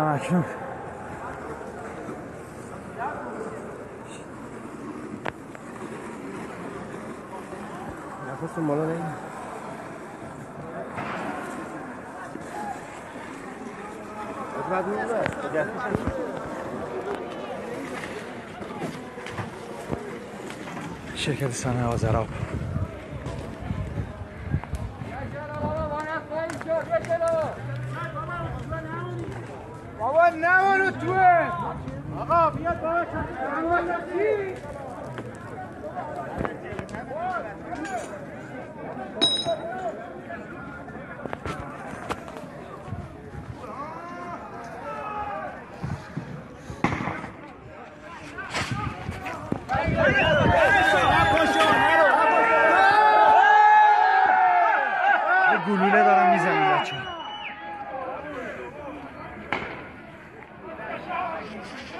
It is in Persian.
همکنون نفسون بالا نگیر. شرکت صنایع آذراب بابا نمانو توه آقا بیاد بابا گلوله دارم میزنم بچه.